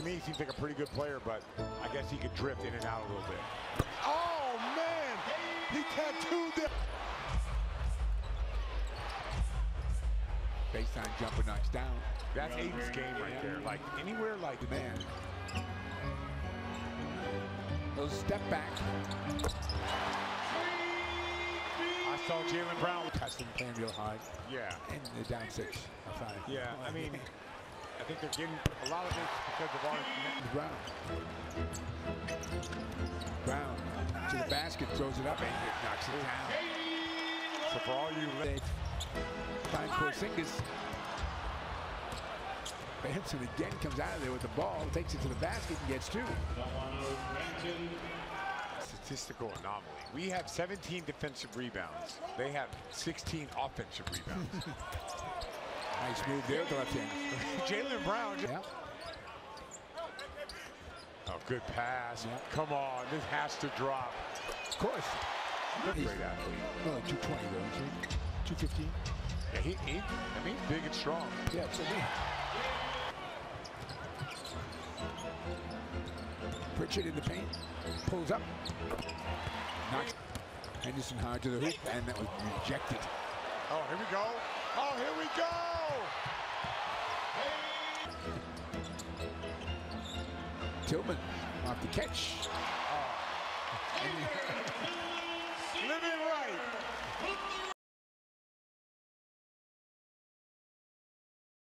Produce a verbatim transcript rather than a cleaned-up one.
me, he seems like a pretty good player, but I guess he could drift in and out a little bit. Oh, man! He tattooed them. Baseline jumper knocks down. That's Ayton's game right there. Like, anywhere like The man. Little step back. I saw Jaylen Brown. Custom playing real hard. Yeah. And they're down six. Five. Yeah, I mean, I think they're getting a lot of this because of our... Brown. Brown to the basket, throws it up, and it knocks it down. So for all you... They find Porzingis. Benson again comes out of there with the ball, takes it to the basket and gets two. Statistical anomaly. We have seventeen defensive rebounds. They have sixteen offensive rebounds. Nice move there with the left hand. Jaylen Brown. Yeah. Oh, good pass. Yeah. Come on, this has to drop. Of course. Good great athlete. Well, like two twenty though, isn't he? two fifteen. Yeah, he, he, I mean, big and strong. Yeah, so me. Pritchard in the paint, pulls up, knocks Henderson hard to the hoop, and that was rejected. Oh, here we go. Oh, here we Tillman off the catch. go. Oh.